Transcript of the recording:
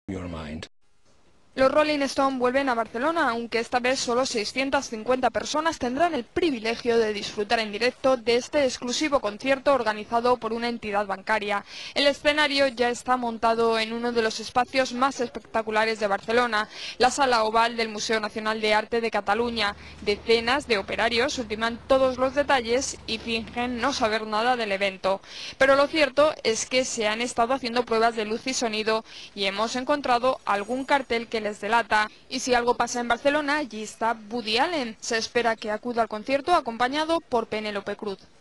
Los Rolling Stone vuelven a Barcelona, aunque esta vez solo 650 personas tendrán el privilegio de disfrutar en directo de este exclusivo concierto organizado por una entidad bancaria. El escenario ya está montado en uno de los espacios más espectaculares de Barcelona, la Sala Oval del Museo Nacional de Arte de Cataluña. Decenas de operarios ultiman todos los detalles y fingen no saber nada del evento. Pero lo cierto es que se han estado haciendo pruebas de luz y sonido y hemos encontrado algún cartel que les delata. Y si algo pasa en Barcelona, allí está Woody Allen. Se espera que acuda al concierto acompañado por Penélope Cruz.